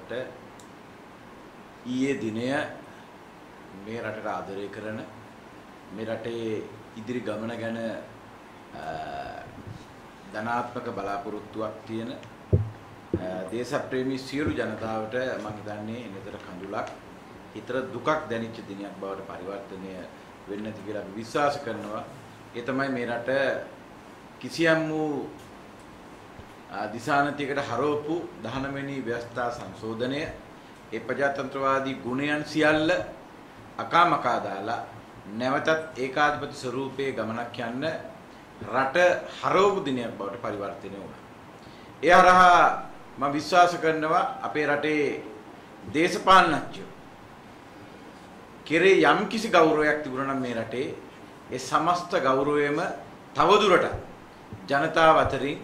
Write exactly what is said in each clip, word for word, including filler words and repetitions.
ජනතාවට ඊයේ දිනය මේ රටට ආදරය කරන මේ රටේ ඉදිරි ගමන ගැන ධනාත්මක බලාපොරොත්තුවක් තියෙන දේශප්‍රේමී සියලු ජනතාවට මම හිතන්නේ එනතර කඳුලක් හිතට දුකක් දැනෙච්ච දිනයක් බවට පරිවර්තනය වෙන්න ඇති කියලා අපි විශ්වාස කරනවා. ඒ තමයි මේ රට කිසියම් වූ දිසානතියකට හරවපු දහනව වෙනි ව්‍යවස්ථා සංශෝධනය ඒ ප්‍රජාතන්ත්‍රවාදී ගුණයන් සියල්ල අකාමකා දාලා නැවතත් ඒකාධිපති ස්වරූපයේ ගමනක් යන්න රට හරවපු දිනයක් බවට පරිවර්තනය වුණා. ඒ හරහා මම විශ්වාස කරනවා අපේ රටේ දේශපාලනඥයෝ කෙරේ යම් කිසි ගෞරවයක් තිබුණා නම් මේ රටේ ඒ සමස්ත ගෞරවයම තවදුරටත් ජනතාව අතරින්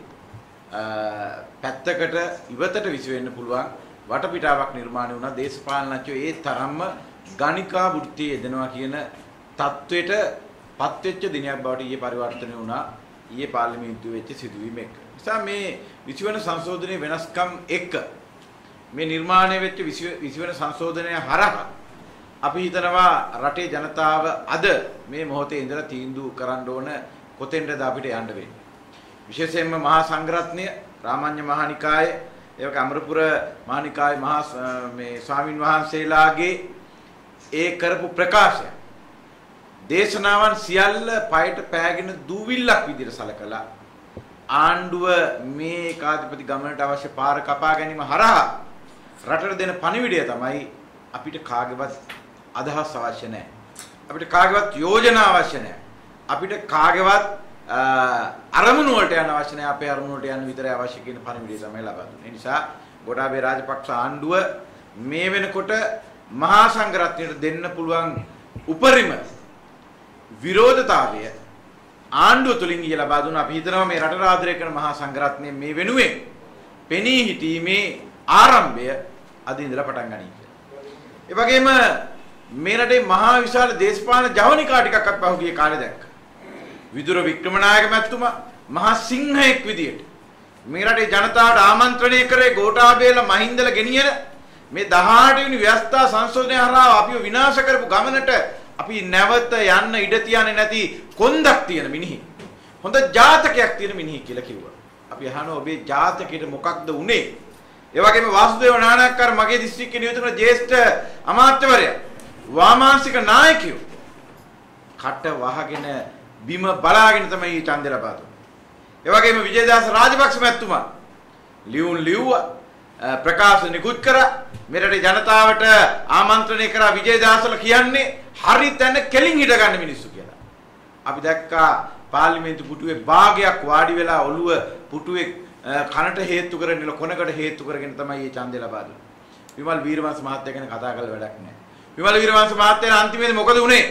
පැත්තකට ඉවතට විසි වෙන්න පුළුවන් වටපිටාවක් නිර්මාණය වුණා. දේශපාලනඥයෝ ඒ තරම්ම ගණිකා වෘත්තියේ යෙදෙනවා කියන තත්වයට පත්වෙච්ච දිනයක් බවට ඊයේ පරිවර්තනය වුණා. ඊයේ පාර්ලිමේන්තුවේ වෙච්ච සිදුවීම එක්ක. නිසා මේ විසි වෙනි සංශෝධනයේ වෙනස්කම් එක්ක මේ නිර්මාණය වෙච්ච විසි වෙනි සංශෝධනය හරහා අපි හිතනවා රටේ ජනතාව අද මේ මොහොතේ ඉඳලා තීන්දුව කරන්න ඕන කොතෙන්ද අපිට යන්න වෙන්නේ. විශේෂයෙන්ම මහා සංඝරත්නය, රාමඤ්ඤ මහානිකාය, ඒක අමරපුර මහානිකාය මහා මේ ස්වාමින් වහන්සේලාගේ ඒ කරපු ප්‍රකාශය දේශනාවන් සියල්ල පයට පෑගෙන දූවිල්ලක් විදිහට සලකලා ආණ්ඩුව මේ ඒකාධිපති ගමනට අවශ්‍ය පාර කපා ගැනීම හරහා රටට දෙන පණිවිඩය තමයි අපිට කාගේවත් අදහස් අවශ්‍ය නැහැ. අපිට කාගේවත් යෝජනා අවශ්‍ය නැහැ. අපිට කාගේවත් අරමුණු වලට යන අවශ්‍ය නැහැ. අපේ අරමුණු වලට යන විතරයි අවශ්‍ය කියන පණිවිඩය තමයි ලබා දුන්නේ. ඒ නිසා ගෝඨාභය රාජපක්ෂ ආණ්ඩුව මේ වෙනකොට මහා සංඝරත්නයට දෙන්න පුළුවන් උපරිම විරෝධතාවය ආණ්ඩුව තුලින් ගිය ලබා දුන්න. අපි හිතනවා මේ රට ආදරය කරන මහා සංඝරත්නය මේ වෙනුවෙන් පෙනී හිටීමේ ආරම්භය අද ඉඳලා පටන් ගනී කියලා. ඒ වගේම මේ රටේ මහා විශාල දේශපාලන ජවනිකා ටිකක් අපි පහුගිය කාලේ දැක්කා. විදුර වික්‍රමනායක මැතිතුමා මහා සිංහයෙක් විදියට මේ රටේ ජනතාවට ආමන්ත්‍රණය කරේ ගෝඨාභයලා මහින්දලා ගෙනියන මේ දහඅට වෙනි ව්‍යවස්ථා සංශෝධනය හරහා අපිව විනාශ කරපු ගමනට අපි නැවත යන්න ඉඩ තියන්නේ නැති කොන්දක් තියෙන මිනිහෙක්. හොඳ ජාතකයක් තියෙන මිනිහෙක් කියලා කිව්වා. අපි අහනවා ඔබේ ජාතකෙට මොකක්ද උනේ? ඒ වගේම වාසුදේව නානායක්කාර මගේ දිස්ත්‍රික්කේ නියුතු කරන ජ්‍යෙෂ්ඨ අමාත්‍යවරයා වාමාංශික නායකයෝ කට වහගෙන බිම බලාගෙන තමයි ඡන්දය ලබා දුන්නේ. ඒ වගේම විජේදාස රාජපක්ෂ මැතිතුමා ලියුම් ලිව්වා ප්‍රකාශ නිකුත් කරා මෙරටේ ජනතාවට ආමන්ත්‍රණය කරා විජේදාසල කියන්නේ හරි තැන කෙලින් හිට ගන්න මිනිස්සු කියලා. අපි දැක්කා පාර්ලිමේන්තු පුටුවේ භාගයක් වාඩි වෙලා ඔළුව පුටුවේ කනට හේතු කරගෙන කොනකට හේතු කරගෙන තමයි මේ ඡන්දය ලබා දුන්නේ. විමල් වීරවංශ මහත්තයා ගැන කතා කරලා වැඩක් නැහැ. විමල් වීරවංශ මහත්තයා අන්තිමේදී මොකද උනේ?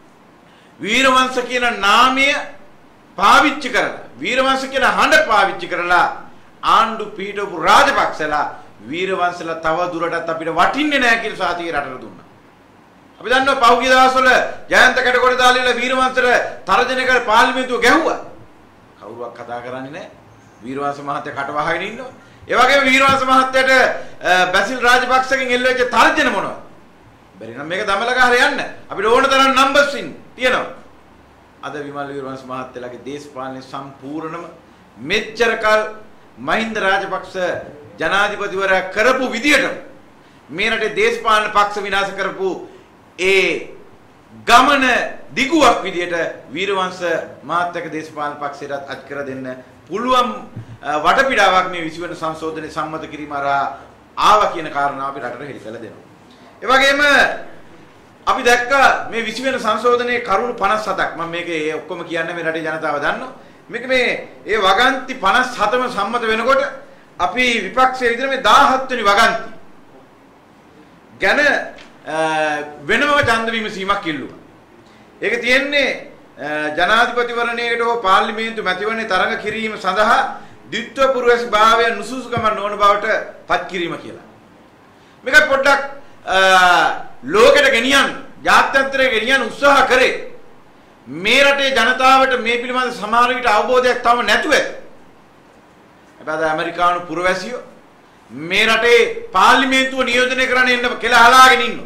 වීරවංශ කියන නාමය පාවිච්චි කරලා වීරවංශ කියන හඬ පාවිච්චි කරලා ආණ්ඩු පිටවපු රාජපක්ෂලා වීරවංශලා තව දුරටත් අපිට වටින්නේ නැහැ කියලා සාතිකේ රටට දුන්නා. අපි දන්නවා පහුගිය දවස්වල ජයන්ත කැටකොඩ දාලා වීරවංශට තර්ජන කර පාර්ලිමේන්තුව ගැහුවා. කවුරුවක් කතා කරන්නේ නැහැ. වීරවංශ මහත්තයා කට වහගෙන ඉන්නවා. ඒ වගේම වීරවංශ මහත්තයාට බැසිල් රාජපක්ෂගෙන් එල්ලෙච්ච තර්ජන මොනවද? බැරි නම් මේක දමලා ගහලා යන්න. අපිට ඕන තරම් නම්බර්ස් ඉන්න තියෙනවා. අද විමල් වීරවංශ මහත්තයාගේ දේශපාලනේ සම්පූර්ණම මෙච්චර කල් මහින්ද රාජපක්ෂ ජනාධිපතිවරයා කරපු විදියට මේ රටේ දේශපාලන පක්ෂ විනාශ කරපු ඒ ගමන දිගුවක් විදියට වීරවංශ මහත්තයාගේ දේශපාලන පක්ෂයට අත් කර දෙන්න පුළුවන් වටපිටාවක් මේ විසි වෙනි සංශෝධනයේ සම්මත කිරීම හරහා ආවා කියන කාරණාව අපි රටට හෙළි කළ දෙනවා. ඒ වගේම අපි දැක්කා මේ විසි වෙනි සංශෝධනයේ කරුණු පනස් හතක් මම මේක ඒ ඔක්කොම කියන්නේ මේ රටේ ජනතාව දන්නවා. මේක මේ ඒ වගන්ති පනස් හතම සම්මත වෙනකොට අපි විපක්ෂයේ විදිහට මේ දාහත් වෙනි වගන්ති ගැන වෙනම ඡන්ද විමසීමක් ඉල්ලුවා. ඒක තියෙන්නේ ජනාධිපතිවරණයකට හෝ පාර්ලිමේන්තු මැතිවරණේ තරඟ කිරීම සඳහා ද්විත්ව පුරවැසි භාවය නුසුසුකම නොවන බවට පත් කිරීම කියලා. මේක පොඩ්ඩක් ලෝකෙට ගෙනියන්න, ජාත්‍යන්තරයට ගෙනියන්න උත්සාහ කරේ. මේ රටේ ජනතාවට මේ පිළිබඳ සමහර විට අවබෝධයක් තවම නැතුව ඇත. හැබැයි ඇමරිකානු පුරවැසියෝ මේ රටේ පාර්ලිමේන්තුව නියෝජනය කරන්න එන්න කියලා අහලාගෙන ඉන්නවා.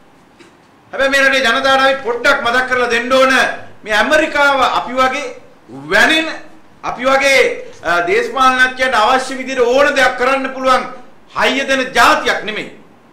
හැබැයි මේ රටේ ජනතාවට අපි පොඩ්ඩක් මතක් කරලා දෙන්න ඕන මේ ඇමරිකාව අපි වගේ වැනෙන අපි වගේ දේශපාලනඥයන්ට අවශ්‍ය විදිහට ඕන දෙයක් කරන්න පුළුවන් හයිය දෙන જાතියක් නෙමෙයි.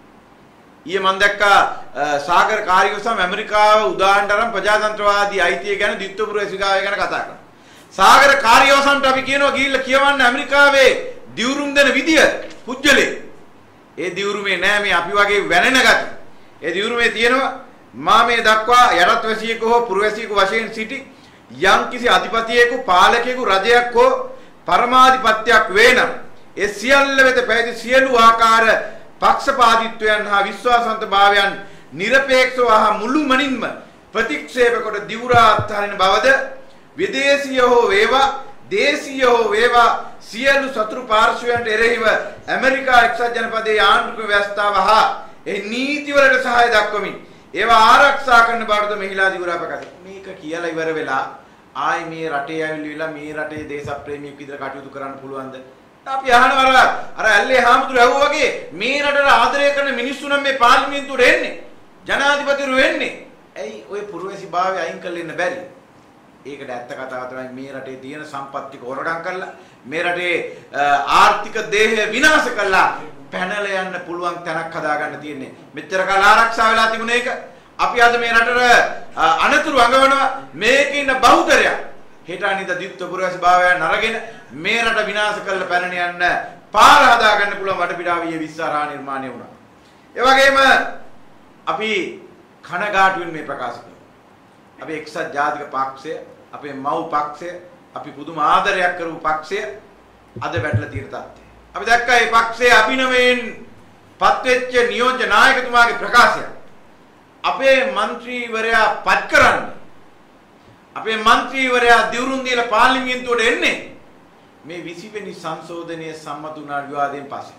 ඊයේ මම දැක්කා සාගර කාර්යවසම් ඇමරිකාව උදාහරණ තරම් ප්‍රජාතන්ත්‍රවාදී අයිතිය ගැන දිත්වපුර ඇසිකාව ගැන කතා කරනවා. සාගර කාර්යවසම්ට අපි කියනවා ගිහිල්ලා කියවන්න ඇමරිකාවේ දිවුරුම් දෙන විදිය පුජ්‍යලේ. ඒ දිවුරුමේ නෑ මේ අපි වගේ වැනෙන ගති. ඒ දිවුරුමේ තියෙනවා මා මේ දක්වා යටත් වැසියෙකු හෝ පුරවැසියෙකු වශයෙන් සිටි යම්කිසි අධිපතියෙකු පාලකයෙකු රජයක් හෝ පරමාධිපත්‍යයක් වේ නම් ඒ සියල්ල වෙත පැවති සියලු ආකාර පක්ෂපාතීත්වයන් හා විශ්වාසවන්තභාවයන් নিরপেক্ষව හා මුළුමනින්ම ප්‍රතික්ෂේප කොට දිවුරා අත්හරින බවද විදේශීය හෝ වේවා දේශීය හෝ වේවා සියලු සතුරු පාර්ශවයන්ට එරෙහිව ඇමරිකා එක්සත් ජනපදයේ ආණ්ඩුක්‍රම ව්‍යවස්ථාව හා ඒ නීතිවලට සහාය දක්වමින් ඒවා ආරක්ෂා කරන බවද මෙහිලා දිවුරා ප්‍රකාශ. මේක කියලා ඉවර වෙලා ආයි මේ රටේ ඇවිල්ලා මේ රටේ දේශප්‍රේමියෙක් විදිහට කටයුතු කරන්න පුළුවන්ද? අපි අහනවා අර ඇල්ලේ හාමුදුරු ඇහුවා වගේ මේ රටට ආදරය කරන මිනිස්සු නම් මේ පාර්ලිමේන්තුවට එන්නේ ජනාධිපතිවරු වෙන්නේ. ඇයි ওই පුරවැසි භාවය අයින් කරලා ඉන්න බැරි? ඒකට ඇත්ත කතාව තමයි මේ රටේ තියෙන සම්පත්තික හොරගම් කරලා මේ රටේ ආර්ථික දේහය විනාශ කරලා පැනලා යන්න පුළුවන් තැනක් හදාගන්න තියෙන්නේ. මෙච්චර කාල ආරක්ෂා වෙලා තිබුණ එක අපි අද මේ රටට අනතුරු අඟවනවා. මේකේ ඉන්න බහුතරයක් හෙට අනිද්දා දිත්ව පුරවැසි භාවයන් අරගෙන මේ රට විනාශ කරලා පැනන යන්න පාර හදාගන්න පුළුවන් වටපිටාවිය විශ්වාරා නිර්මාණය වුණා. ඒ වගේම අපි කනගාටුවෙන් මේ ප්‍රකාශ කරනවා. අපි එක්සත් ජාතික පක්ෂය, අපේ මව් පක්ෂය, අපි පුදුම ආදරයක් කරපු පක්ෂය අද වැටලා තියෙන තත්ත්වය. අපි දැක්කා මේ පක්ෂයේ අභිනවයෙන් පත්වෙච්ච නියෝජ්‍ය නායකතුමාගේ ප්‍රකාශය. අපේ മന്ത്രിවරයා පත් කරන්නේ අපේ മന്ത്രിවරයා දිවුරුම් දීලා පාර්ලිමේන්තුවට එන්නේ මේ විසි වෙනි සංශෝධනයේ සම්මත වුණා විවාදයෙන් පස්සේ.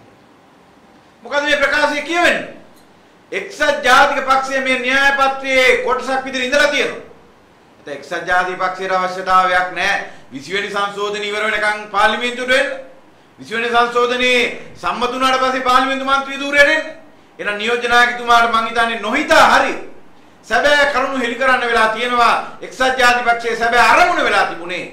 මොකද මේ ප්‍රකාශය කියවෙන්නේ? එක්සත් ජාතික පක්ෂයේ මේ න්‍යාය පත්‍රයේ කොටසක් විදිහට ඉඳලා තියෙනවා. ඒත් එක්සත් ජාතික පක්ෂයට අවශ්‍යතාවයක් නැහැ විසි වෙනි සංශෝධනය ඉවර වෙනකන් පාර්ලිමේන්තුවට එන්න. විසි වෙනි සංශෝධනයේ සම්මත වුණාට පස්සේ පාර්ලිමේන්තු මන්ත්‍රී ධූරයට එන්න. එහෙනම් නියෝජ්‍ය නායකතුමාට මං හිතන්නේ නොහිතා හරි සැබෑ කරුණු හෙළි කරන්න වෙලා තියෙනවා. එක්සත් ජාතික පක්ෂයේ සැබෑ අරමුණ වෙලා තිබුණේ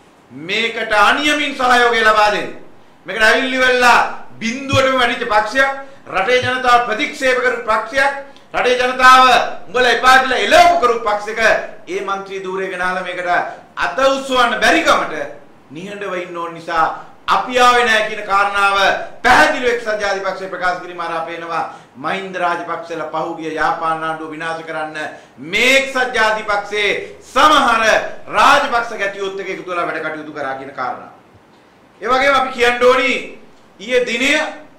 මේකට අනියමින් සහයෝගය ලබා දෙන්න. මේකට අවිල්ලි වෙලා බිඳුවටම වැඩිච්ච පක්ෂයක්, රටේ ජනතාව ප්‍රතික්ෂේප කරපු පක්ෂයක්, රටේ ජනතාව උඹලා එපා කියලා එළවපු කරපු පක්ෂයක ඒ മന്ത്രി ධූරය ගෙනාලා මේකට අත උස්සවන්න බැරි කමට නිහඬව ඉන්න ඕන නිසා අපි ආවේ නැහැ කියන කාරණාව පැහැදිලිව එක්සත් ජාතික පක්ෂය ප්‍රකාශ කිරීම ආරා පේනවා. මහින්ද රාජපක්ෂලා පහුගිය යාපාන ආණ්ඩුව විනාශ කරන්න මේ එක්සත් ජාතික පක්ෂයේ සමහර රාජපක්ෂ ගැටියොත් එක එකතු වෙලා වැඩ කටයුතු කරා කියන කාරණා. ඒ වගේම අපි කියන්න ඕනි ඊයේ දිනය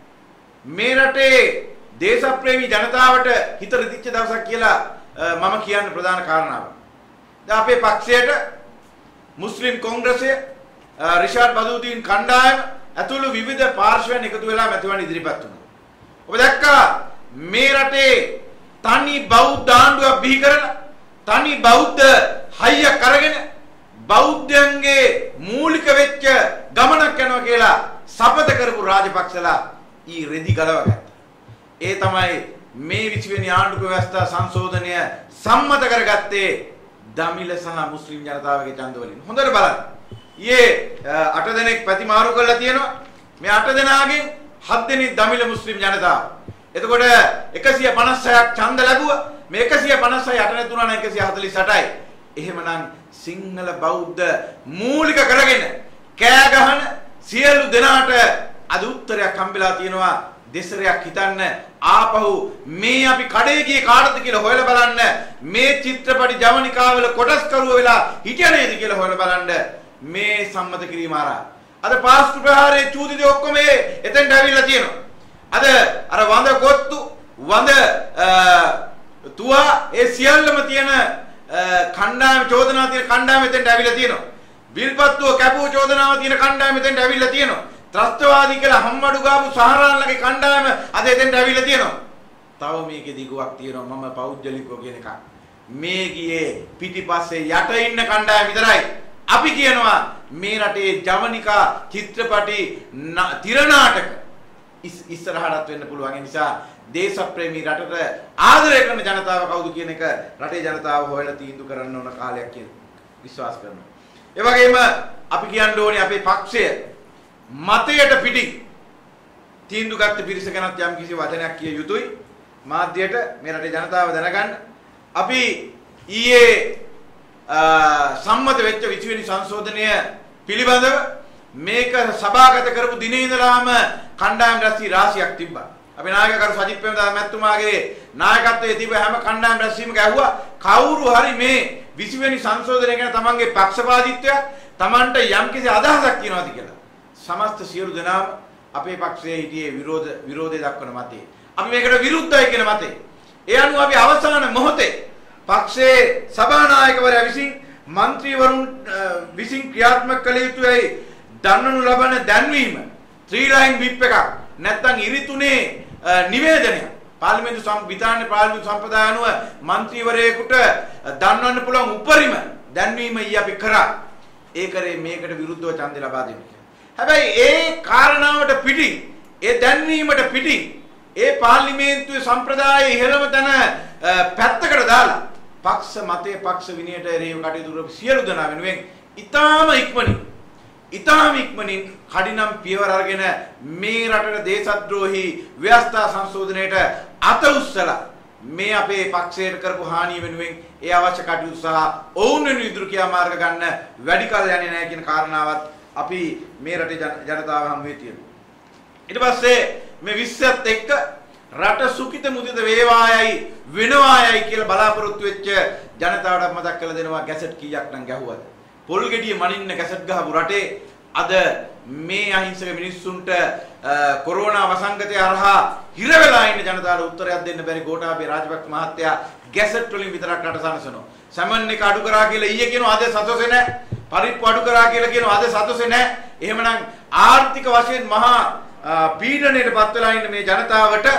මේ රටේ දේශප්‍රේමී ජනතාවට හිත රිදිච්ච දවසක් කියලා මම කියන්න ප්‍රධාන කාරණාව. දැන් අපේ පක්ෂයට මුස්ලිම් කොංග්‍රසය රිෂාඩ් බදූදීන් කණ්ඩායම ඇතුළු විවිධ පාර්ශ්වයන් එකතු වෙලා මැතිවරණ ඉදිරිපත් වුණා. ඔබ දැක්කා මේ රටේ තනි බෞද්ධ ආණ්ඩුවක් බිහි කරලා තනි බෞද්ධ හයියක් අරගෙන බෞද්ධයන්ගේ මූලික වෙච්ච ගමනක් යනවා කියලා සපත කරපු රාජපක්ෂලා ඊ රෙදි ගලවගත්තා. ඒ තමයි මේ විසි වෙනි ආණ්ඩුක ව්‍යවස්ථා සංශෝධනය සම්මත කරගත්තේ දමිළ සහ මුස්ලිම් ජනතාවගේ ඡන්ද වලින්. හොඳට බලන්න. ඊයේ අට දෙනෙක් ප්‍රතිමාරු කරලා තියෙනවා. මේ අට දෙනාගෙන් හත් දෙනෙක් දමිළ මුස්ලිම් ජනතාව. එතකොට එකසිය පනස් හයක් ඡන්ද ලැබුවා. මේ එකසිය පනස් හය අට නැතුණා නම් එකසිය හතළිස් අටයි. එහෙමනම් සිංහල බෞද්ධ මූලික කරගෙන කෑ ගහන සියලු දෙනාට අද උත්තරයක් හම්බෙලා තියෙනවා. දෙසරයක් හිතන්න ආපහු මේ අපි කඩේ ගියේ කාටද කියලා හොයලා බලන්න. මේ චිත්‍රපටි ජවනිකාවල කොටස්කරුව වෙලා හිටිය නේද කියලා හොයලා බලන්න. මේ සම්මත කිරීම ආරා අද පාස්තු ප්‍රහාරයේ චූදිද ඔක්කොම එතෙන්ට ඇවිල්ලා තියෙනවා. අද අර වඳ කොත්තු වඳ තුවා ඒ සියල්ලම තියෙන කණ්ඩායම චෝදනා තියෙන කණ්ඩායම එතෙන්ට ඇවිල්ලා තියෙනවා. විල්පත්තුව කැපුව චෝදනාව තියෙන කණ්ඩායම එතෙන්ට ඇවිල්ලා තියෙනවා. ත්‍රස්තවාදී කියලා හම්බඩු ගාපු සහරාන්ලගේ කණ්ඩායම අද එතෙන්ට ඇවිල්ලා තියෙනවා. තව මේකේ දිගුවක් තියෙනවා මම පෞද්ගලිකව කියන එක. මේ ගියේ පිටිපස්සේ යට ඉන්න කණ්ඩායම විතරයි. අපි කියනවා මේ රටේ ජවනිකා චිත්‍රපටි තිරනාටක ඉස්සරහටත් වෙන්න පුළුවන්. ඒ නිසා දේශප්‍රේමී රටට ආදරය කරන ජනතාව කවුද කියන එක රටේ ජනතාව හොයලා තීන්දුව කරන්න ඕන කාලයක් කියලා විශ්වාස කරනවා. ඒ වගේම අපි කියන්න ඕනේ අපේ පක්ෂය මතයට පිටින් තීන්දුව ගත්ත පිරිස ගැනත් යම් කිසි වචනයක් කිය යුතුයි. මාධ්‍යයට මේ රටේ ජනතාව දැනගන්න. අපි ඊයේ සම්මත වෙච්ච විසි වෙනි සංශෝධනය පිළිබඳව මේක සභාගත කරපු දිනේ ඉඳලාම කණ්ඩායම් රැස්වී රාශියක් තිබ්බා. අපි නායකකරු සජිත් ප්‍රේමදාස මැතිතුමාගේ නායකත්වයේ තිබ්බ හැම කණ්ඩායම් රැස්වීමක ඇහුවා කවුරු හරි මේ විසි වෙනි සංශෝධනය ගැන තමන්ගේ පක්ෂපාතීත්වයක් තමන්ට යම්කිසි අදහසක් තියෙනවාද කියලා. සමස්ත සියලු දෙනාම අපේ පක්ෂයේ හිටියේ විරෝධ විරෝධය දක්වන මතේ. අපි මේකට විරුද්ධයි කියන මතේ. ඒ අනුව අපි අවසාන මොහොතේ පක්ෂයේ සභානායකවරයා විසින් മന്ത്രിවරුන් විසින් ක්‍රියාත්මක කළ යුතුයි දන්වනු ලබන දැන්වීම ත්‍රී ලයින් විප් එකක් නැත්නම් ඉරිතුනේ නිවේදනයක් පාර්ලිමේන්තු සංවිධානයේ පාර්ලිමේන්තු සම්ප්‍රදාය අනුව മന്ത്രിවරයෙකුට දන්වන්න පුළුවන් උපරිම දැන්වීම ඊ අපි කරා. ඒ කරේ මේකට විරුද්ධව ඡන්දය ලබා දෙන්න. හැබැයි ඒ කාරණාවට පිටින් ඒ දැන්වීමට පිටින් ඒ පාර්ලිමේන්තුවේ සම්ප්‍රදායේ ඉහළම තැන පැත්තකට දාලා පක්ෂ මතයේ පක්ෂ විනයට එරෙහිව කටයුතු කරපු සියලු දෙනා වෙනුවෙන් ඊටාම ඉක්මනින් ඊටාම ඉක්මනින් කඩිනම් පියවර අරගෙන මේ රටේ දේශද්‍රෝහී ව්‍යවස්ථා සංශෝධනයට අත උස්සලා මේ අපේ පක්ෂයට කරපු හානිය වෙනුවෙන් ඒ අවශ්‍ය කටයුතු සහ ඔවුන් වෙනුවෙන් ඉදිරි ක්‍රියාමාර්ග ගන්න වැඩි කල යන්නේ නැහැ කියන කාරණාවත් අපි මේ රටේ ජනතාව හමුවේ තියෙනවා. ඊට පස්සේ මේ විශ්සත් එක්ක රට සුඛිත මුදිත වේවායයි වෙනවායයි කියලා බලාපොරොත්තු වෙච්ච ජනතාවට මතක් කරලා දෙනවා ගැසට් කීයක් නම් ගැහුවද? පොල් ගෙඩිය මනින්න ගැසට් ගහපු රටේ අද මේ අහිංසක මිනිස්සුන්ට කොරෝනා වසංගතය හරහා හිර වෙලා ඉන්න ජනතාවට උත්තරයක් දෙන්න බැරි ගෝඨාභය රාජපක්ෂ මහත්තයා ගැසට් වලින් විතරක් රට සනසනවා. සමන් එක අඩු කරා කියලා ඊයේ කියනවා අද සතොසේ නැහැ. පරිප්පු අඩු කරා කියලා කියනවා අද සතොසේ නැහැ. එහෙමනම් ආර්ථික වශයෙන් මහා පීඩනයට පත් වෙලා ඉන්න මේ ජනතාවට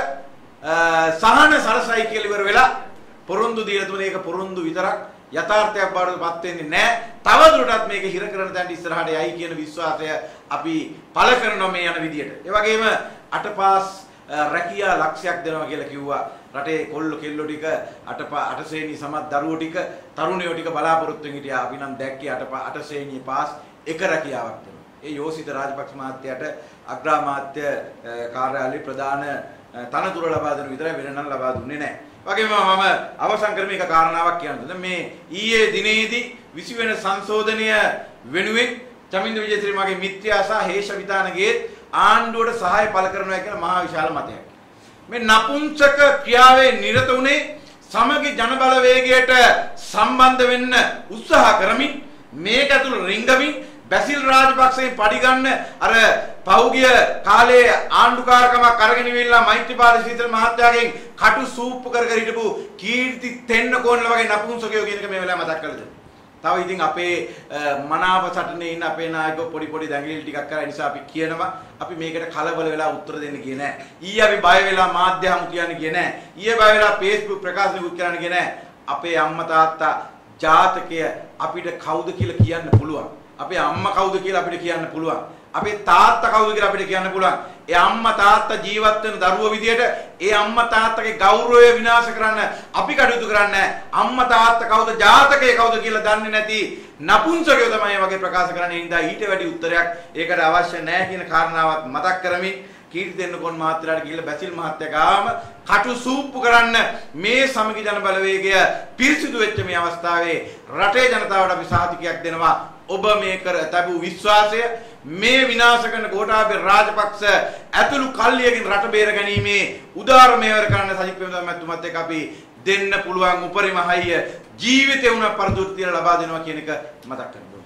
සහන සරසයි කියලා ඉවර වෙලා පොරොන්දු දීලා තුනේ ඒක පොරොන්දු විතරක් යථාර්ථයක් බවට පත් වෙන්නේ නැහැ. තව දුරටත් මේක හිර කරන තැනට ඉස්සරහට යයි කියන විශ්වාසය අපි පළ කරනවා මේ යන විදියට. ඒ වගේම අටපාස් රැකියා ලක්ෂයක් දෙනවා කියලා කිව්වා. රටේ කොල්ල කෙල්ලෝ ටික අටපා අටසේනි සමත් දරුවෝ ටික තරුණයෝ ටික බලාපොරොත්තු වෙමින් හිටියා. අපි නම් දැක්කේ අටපා අටසේනි පාස් එක රැකියාවක් දෙනවා. ඒ යෝසිත රාජපක්ෂ මහත්තයාට අග්‍රාමාත්‍ය කාර්යාලයේ ප්‍රධාන තනතුර ලබා දෙනු විතරයි වෙන නම් ලබා දුන්නේ නැහැ. වගේම මම අවසන් කරමින් එක කාරණාවක් කියන්න. මේ ඊයේ දිනේදී විසි වෙනි සංශෝධනය වෙනුවෙන් චමින්ද විජේශ්‍රී මගේ මිත්‍යා සහ හේෂ විතානගේ ආණ්ඩුවට සහාය පළ කරනවා කියන මහා විශාල මතයක්. මේ නපුංසක ක්‍රියාවේ නිරත වුණේ සමගි ජනබලවේගයට සම්බන්ධ වෙන්න උත්සාහ කරමින් මේක ඇතුළු රිංගමින් බැසිල් රාජපක්ෂයෙන් පඩි ගන්න අර පෞගිය කාලේ ආණ්ඩුකාරකමක් අරගෙන ඉවිල්ලා මෛත්‍රීපාල සීතල මහත්තයාගෙන් කටු සූප්පු කර කර හිටපු කීර්ති තෙන්න කෝණල වගේ නපුංසකයෝ කියන එක මේ වෙලාව මතක් කරලා දෙන්න. තව ඉතින් අපේ මනාප සටනේ ඉන්න අපේ නායකයෝ පොඩි පොඩි දැඟලිලි ටිකක් කරා නිසා අපි කියනවා අපි මේකට කලබල වෙලා උත්තර දෙන්න ගියේ නෑ. ඊයේ අපි බය වෙලා මාධ්‍ය හමු කියන්න ගියේ නෑ. ඊයේ බය වෙලා Facebook ප්‍රකාශනකුත් කරන්න ගියේ නෑ. අපේ අම්මා තාත්තා ජාතකය අපිට කවුද කියලා කියන්න පුළුවන්. අපේ අම්මා කවුද කියලා අපිට කියන්න පුළුවන්. අපේ තාත්තා කවුද කියලා අපිට කියන්න පුළුවන්. ඒ අම්මා තාත්තා ජීවත් වෙන දරුවෝ විදියට ඒ අම්මා තාත්තගේ ගෞරවය විනාශ කරන්න අපි කටයුතු කරන්නේ අම්මා තාත්තා කවුද ජාතකය කවුද කියලා දන්නේ නැති නපුංසකයෝ තමයි මේ වගේ ප්‍රකාශ කරන්නේ. ඉඳා ඊට වැඩි උත්තරයක් ඒකට අවශ්‍ය නැහැ කියන කාරණාවත් මතක් කරමින් කීර්ති දෙන්නකොන් මහත්තයාට ගිහිල්ලා බැසිල් මහත්තයා ගාම කටු සූප්පු කරන්න මේ සමගි ජන බලවේගය පිරිසිදු වෙච්ච මේ අවස්ථාවේ රටේ ජනතාවට අපි සාතිකයක් දෙනවා. ඔබ මේ කර තිබූ විශ්වාසය මේ විනාශ කරන ගෝඨාභය රාජපක්ෂ ඇතුළු කල්ලියකින් රට බේර ගැනීමේ උදාර මේවර කරන්න සජිත් ප්‍රේමදාස මැතිතුමත් එක්ක අපි දෙන්න පුළුවන් උපරිම හයිය ජීවිතේ උන පරදුත් තියලා ලබා දෙනවා කියන එක මතක් කරගන්න.